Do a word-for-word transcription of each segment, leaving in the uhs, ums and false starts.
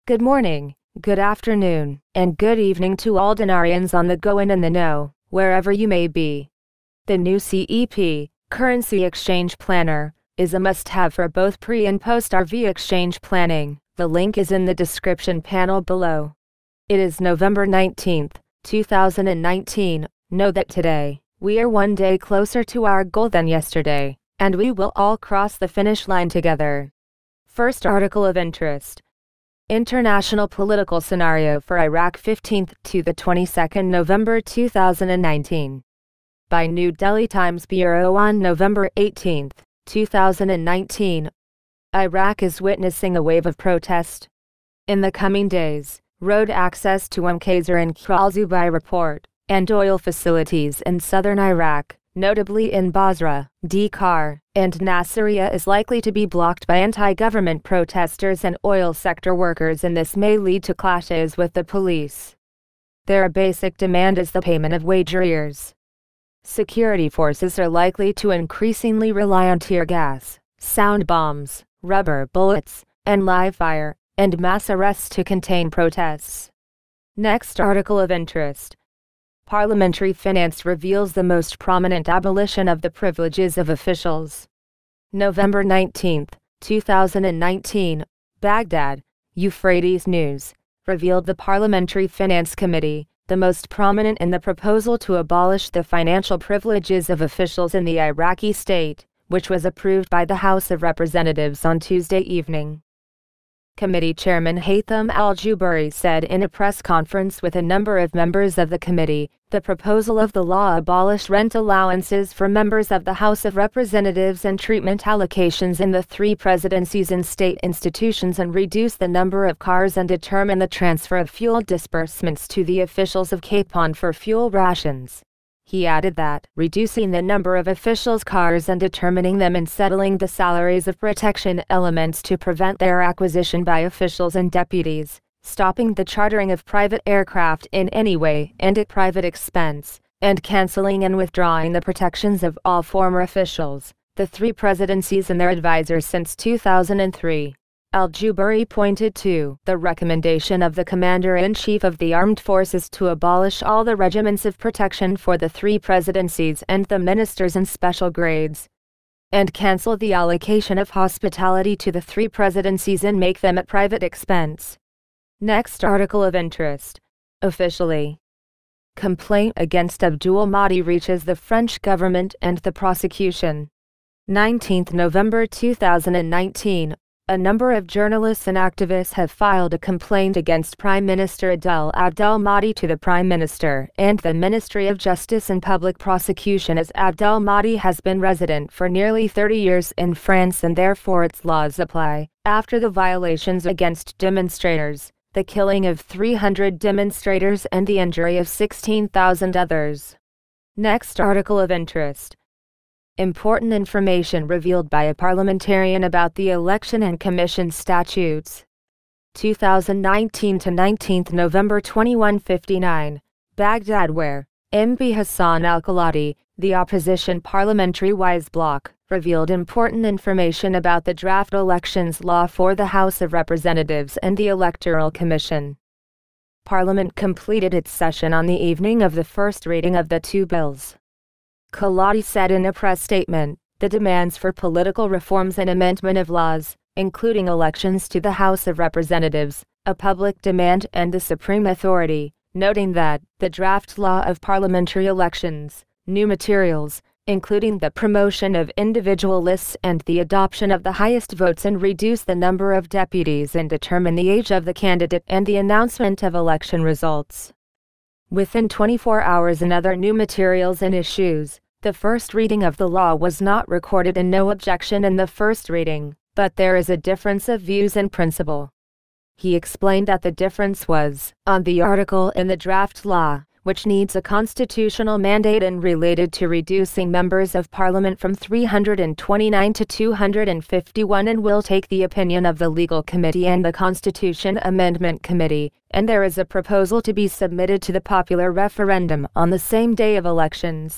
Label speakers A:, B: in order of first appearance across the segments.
A: Good morning, good afternoon, and good evening to all Dinarians on the go and in the know, wherever you may be. The new C E P, Currency Exchange Planner, is a must-have for both pre- and post-R V exchange planning. The link is in the description panel below. It is November nineteenth, two thousand nineteen. Know that today, we are one day closer to our goal than yesterday, and we will all cross the finish line together. First article of interest. International political scenario for Iraq fifteenth to the twenty-second November two thousand nineteen. By New Delhi Times Bureau on November eighteenth, two thousand nineteen. Iraq is witnessing a wave of protest. In the coming days, road access to Umqasr and Al-Zubayr report, and oil facilities in southern Iraq, notably in Basra, Dakar, and Nasiriyah, is likely to be blocked by anti-government protesters and oil sector workers, and this may lead to clashes with the police. Their basic demand is the payment of wage arrears. Security forces are likely to increasingly rely on tear gas, sound bombs, rubber bullets, and live fire, and mass arrests to contain protests. Next article of interest. Parliamentary Finance reveals the most prominent abolition of the privileges of officials. November nineteenth, two thousand nineteen. Baghdad, Euphrates News, revealed the Parliamentary Finance Committee, the most prominent in the proposal to abolish the financial privileges of officials in the Iraqi state, which was approved by the House of Representatives on Tuesday evening. Committee Chairman Haytham al-Jubeiri said in a press conference with a number of members of the committee, the proposal of the law abolished rent allowances for members of the House of Representatives and treatment allocations in the three presidencies in state institutions, and reduce the number of cars and determine the transfer of fuel disbursements to the officials of Capon for fuel rations. He added that reducing the number of officials' cars and determining them and settling the salaries of protection elements to prevent their acquisition by officials and deputies, stopping the chartering of private aircraft in any way and at private expense, and cancelling and withdrawing the protections of all former officials, the three presidencies and their advisors since two thousand three. Al-Jubeiri pointed to the recommendation of the Commander-in-Chief of the Armed Forces to abolish all the regiments of protection for the three presidencies and the ministers in special grades, and cancel the allocation of hospitality to the three presidencies and make them at private expense. Next article of interest. Officially. Complaint against Abdul Mahdi reaches the French government and the prosecution. nineteenth November two thousand nineteen. A number of journalists and activists have filed a complaint against Prime Minister Adel Abdel Mahdi to the Prime Minister and the Ministry of Justice and Public Prosecution, as Abdel Mahdi has been resident for nearly thirty years in France and therefore its laws apply, after the violations against demonstrators, the killing of three hundred demonstrators and the injury of sixteen thousand others. Next article of interest. Important information revealed by a parliamentarian about the election and commission statutes. two thousand nineteen to nineteenth November twenty-one fifty-nine. Baghdad, where M P Hassan al-Khalati, the opposition parliamentary wise bloc, revealed important information about the draft elections law for the House of Representatives and the Electoral Commission. Parliament completed its session on the evening of the first reading of the two bills. Khalati said in a press statement, the demands for political reforms and amendment of laws, including elections to the House of Representatives, a public demand and the supreme authority, noting that the draft law of parliamentary elections, new materials, including the promotion of individual lists and the adoption of the highest votes, and reduce the number of deputies and determine the age of the candidate and the announcement of election results. Within twenty-four hours, and other new materials and issues. The first reading of the law was not recorded and no objection in the first reading, but there is a difference of views in principle. He explained that the difference was on the article in the draft law, which needs a constitutional mandate and related to reducing members of parliament from three hundred twenty-nine to two hundred fifty-one, and will take the opinion of the Legal Committee and the Constitution Amendment Committee, and there is a proposal to be submitted to the popular referendum on the same day of elections.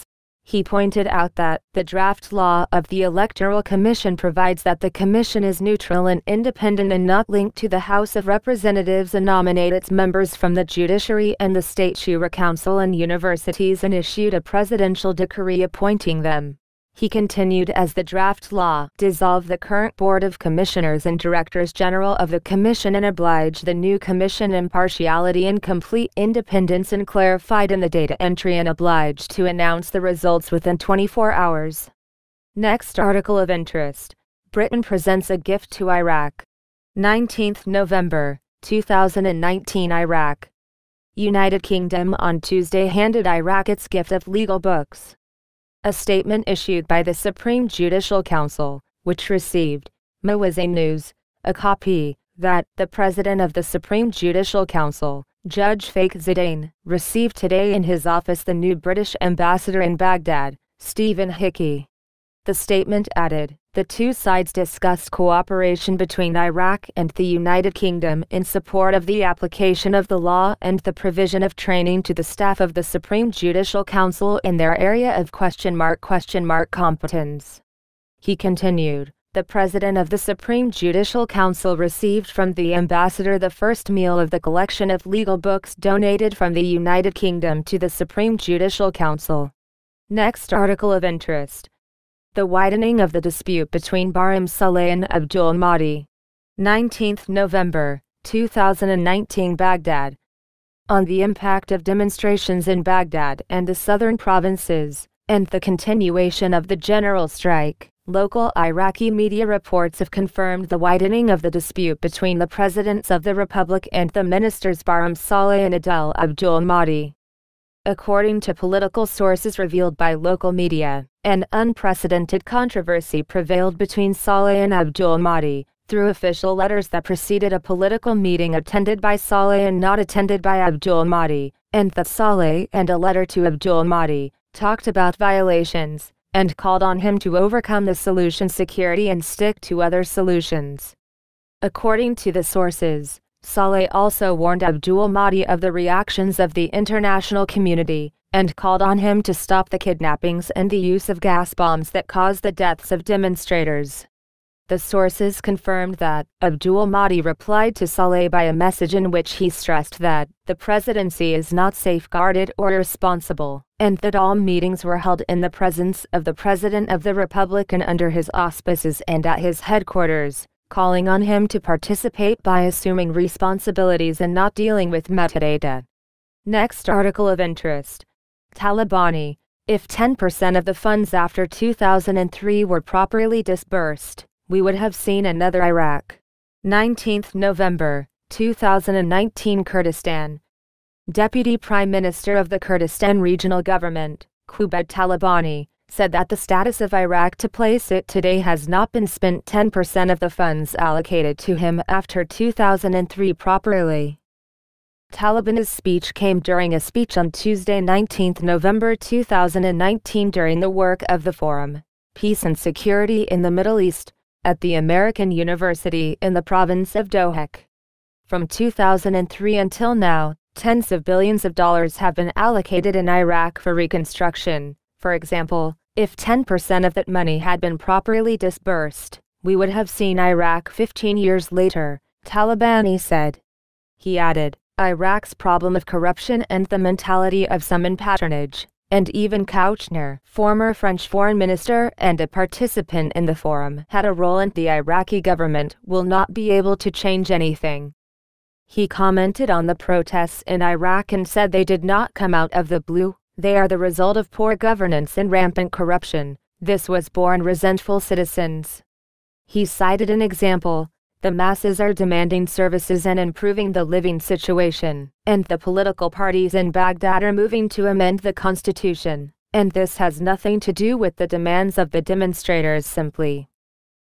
A: He pointed out that the draft law of the Electoral Commission provides that the Commission is neutral and independent and not linked to the House of Representatives and nominate its members from the judiciary and the state shura council and universities, and issued a presidential decree appointing them. He continued, as the draft law dissolved the current Board of Commissioners and Directors General of the Commission and obliged the new Commission impartiality and complete independence, and clarified in the data entry and obliged to announce the results within twenty-four hours. Next article of interest. Britain presents a gift to Iraq. nineteenth November, two thousand nineteen. Iraq. United Kingdom on Tuesday handed Iraq its gift of legal books. A statement issued by the Supreme Judicial Council, which received, Mawazin News, a copy, that the President of the Supreme Judicial Council, Judge Faik Zidane, received today in his office the new British ambassador in Baghdad, Stephen Hickey. The statement added, the two sides discussed cooperation between Iraq and the United Kingdom in support of the application of the law and the provision of training to the staff of the Supreme Judicial Council in their area of question mark question mark competence. He continued, the President of the Supreme Judicial Council received from the ambassador the first meal of the collection of legal books donated from the United Kingdom to the Supreme Judicial Council. Next article of interest. The widening of the dispute between Barham Saleh and Abdul Mahdi. nineteenth November, two thousand nineteen. Baghdad. On the impact of demonstrations in Baghdad and the southern provinces, and the continuation of the general strike, local Iraqi media reports have confirmed the widening of the dispute between the presidents of the Republic and the ministers Barham Saleh and Adel Abdul Mahdi. According to political sources revealed by local media, an unprecedented controversy prevailed between Saleh and Abdul Mahdi, through official letters that preceded a political meeting attended by Saleh and not attended by Abdul Mahdi, and that Saleh and a letter to Abdul Mahdi talked about violations, and called on him to overcome the solution security and stick to other solutions. According to the sources, Saleh also warned Abdul Mahdi of the reactions of the international community, and called on him to stop the kidnappings and the use of gas bombs that caused the deaths of demonstrators. The sources confirmed that Abdul Mahdi replied to Saleh by a message in which he stressed that the presidency is not safeguarded or responsible, and that all meetings were held in the presence of the President of the Republic and under his auspices and at his headquarters, calling on him to participate by assuming responsibilities and not dealing with metadata. Next article of interest. Talabani. If ten percent of the funds after two thousand three were properly disbursed, we would have seen another Iraq. nineteenth November, two thousand nineteen. Kurdistan. Deputy Prime Minister of the Kurdistan Regional Government, Qubad Talabani, said that the status of Iraq to place it today has not been spent ten percent of the funds allocated to him after two thousand three properly. Talabani's speech came during a speech on Tuesday, nineteenth November two thousand nineteen during the work of the Forum, Peace and Security in the Middle East, at the American University in the province of Dohuk. From two thousand three until now, tens of billions of dollars have been allocated in Iraq for reconstruction. For example, if ten percent of that money had been properly disbursed, we would have seen Iraq fifteen years later, Talabani said. He added, Iraq's problem of corruption and the mentality of some in patronage, and even Kouchner, former French foreign minister and a participant in the forum, had a role in the Iraqi government, will not be able to change anything. He commented on the protests in Iraq and said they did not come out of the blue. They are the result of poor governance and rampant corruption. This was born resentful citizens. He cited an example. The masses are demanding services and improving the living situation, and the political parties in Baghdad are moving to amend the constitution, and this has nothing to do with the demands of the demonstrators simply.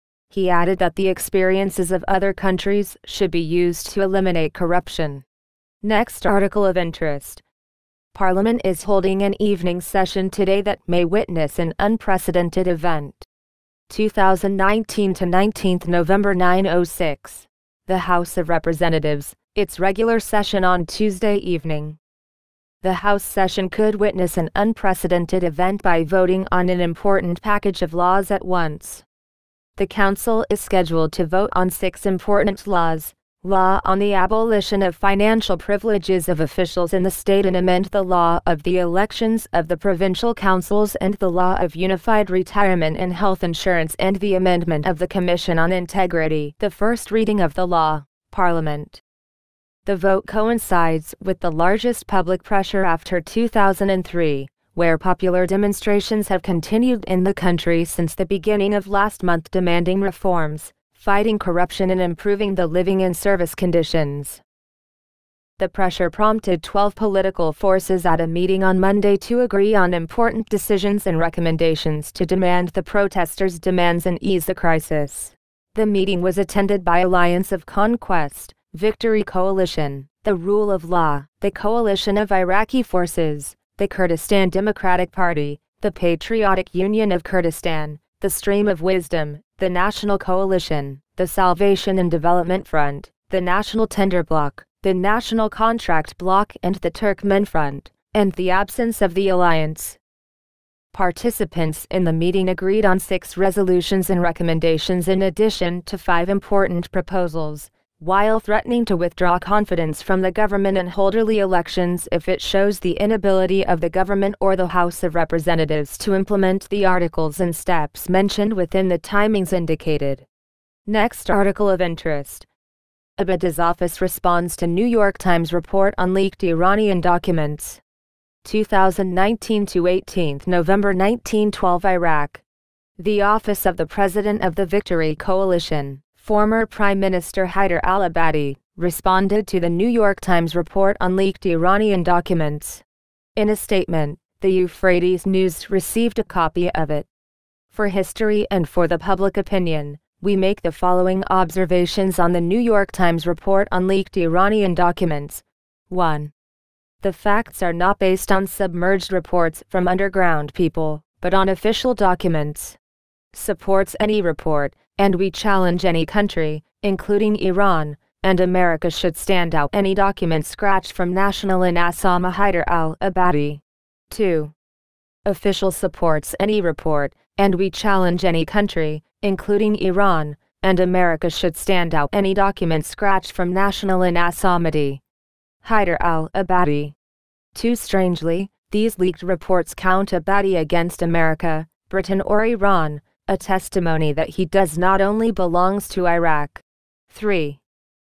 A: He added that the experiences of other countries should be used to eliminate corruption. Next article of interest. Parliament is holding an evening session today that may witness an unprecedented event. two thousand nineteen to nineteenth November nine oh six. The House of Representatives, its regular session on Tuesday evening. The House session could witness an unprecedented event by voting on an important package of laws at once. The Council is scheduled to vote on six important laws: law on the abolition of financial privileges of officials in the state and amend the law of the elections of the provincial councils and the law of unified retirement and health insurance and the amendment of the Commission on Integrity. The first reading of the law, Parliament. The vote coincides with the largest public pressure after two thousand three, where popular demonstrations have continued in the country since the beginning of last month demanding reforms, fighting corruption and improving the living and service conditions. The pressure prompted twelve political forces at a meeting on Monday to agree on important decisions and recommendations to demand the protesters' demands and ease the crisis. The meeting was attended by Alliance of Conquest, Victory Coalition, the Rule of Law, the Coalition of Iraqi Forces, the Kurdistan Democratic Party, the Patriotic Union of Kurdistan, the Stream of Wisdom, the National Coalition, the Salvation and Development Front, the National Tender Bloc, the National Contract Bloc and the Turkmen Front, and the absence of the alliance. Participants in the meeting agreed on six resolutions and recommendations in addition to five important proposals, while threatening to withdraw confidence from the government and hold early elections if it shows the inability of the government or the House of Representatives to implement the articles and steps mentioned within the timings indicated. Next article of interest. Abadi's office responds to New York Times report on leaked Iranian documents. two thousand nineteen to eighteenth November nineteen twelve Iraq. The Office of the President of the Victory Coalition, former Prime Minister Haider al-Abadi, responded to the New York Times report on leaked Iranian documents. In a statement, the Euphrates News received a copy of it. For history and for the public opinion, we make the following observations on the New York Times report on leaked Iranian documents. one. The facts are not based on submerged reports from underground people, but on official documents. Supports any report, and we challenge any country, including Iran, and America should stand out any document scratched from National in Osama Haider al-Abadi. two. Official supports any report, and we challenge any country, including Iran, and America should stand out any document scratched from National in Osama Haider al-Abadi. Too strangely, these leaked reports count Abadi against America, Britain or Iran, a testimony that he does not only belongs to Iraq. three.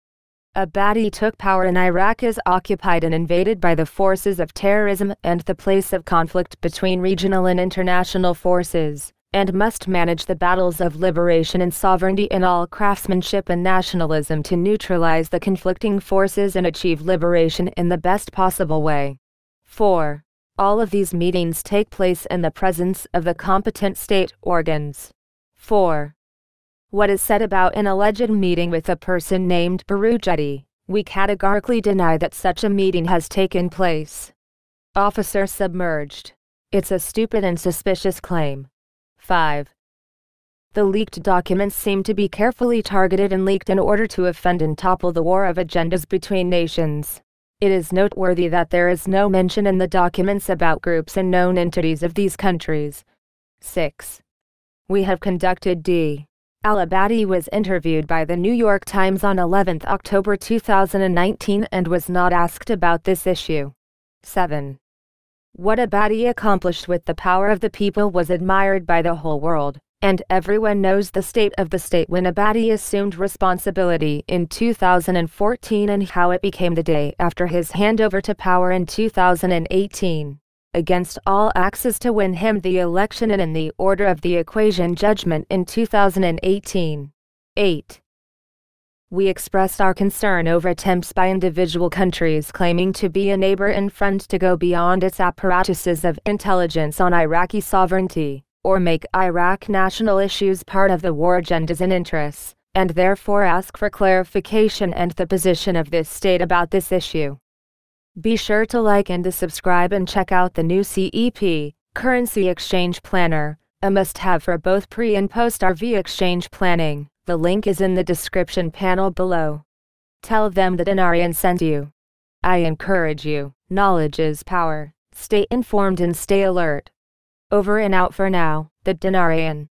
A: Abadi took power in Iraq is occupied and invaded by the forces of terrorism and the place of conflict between regional and international forces, and must manage the battles of liberation and sovereignty in all craftsmanship and nationalism to neutralize the conflicting forces and achieve liberation in the best possible way. four. All of these meetings take place in the presence of the competent state organs. four. What is said about an alleged meeting with a person named Barujetti, we categorically deny that such a meeting has taken place. Officer submerged. It's a stupid and suspicious claim. five. The leaked documents seem to be carefully targeted and leaked in order to offend and topple the war of agendas between nations. It is noteworthy that there is no mention in the documents about groups and known entities of these countries. six. We have conducted D. Al-Abadi was interviewed by the New York Times on eleventh October two thousand nineteen and was not asked about this issue. seven. What Abadi accomplished with the power of the people was admired by the whole world, and everyone knows the state of the state when Abadi assumed responsibility in two thousand fourteen and how it became the day after his handover to power in two thousand eighteen. Against all axes to win him the election and in the order of the equation judgment in two thousand eighteen. eight. We expressed our concern over attempts by individual countries claiming to be a neighbor and friend to go beyond its apparatuses of intelligence on Iraqi sovereignty, or make Iraq national issues part of the war agendas and interests, and therefore ask for clarification and the position of this state about this issue. Be sure to like and to subscribe and check out the new C E P, Currency Exchange Planner, a must-have for both pre- and post-R V exchange planning. The link is in the description panel below. Tell them that Dinarian sent you. I encourage you, knowledge is power. Stay informed and stay alert. Over and out for now, the Dinarian.